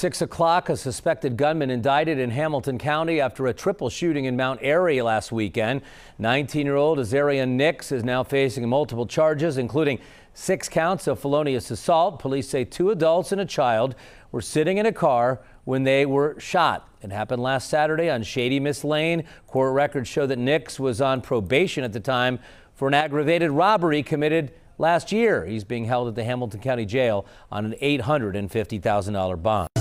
6 o'clock, a suspected gunman indicted in Hamilton County after a triple shooting in Mount Airy last weekend. 19-year-old Azarian Nix is now facing multiple charges, including 6 counts of felonious assault. Police say 2 adults and a child were sitting in a car when they were shot. It happened last Saturday on Shady Miss Lane. Court records show that Nix was on probation at the time for an aggravated robbery committed last year. He's being held at the Hamilton County Jail on an $850,000 bond.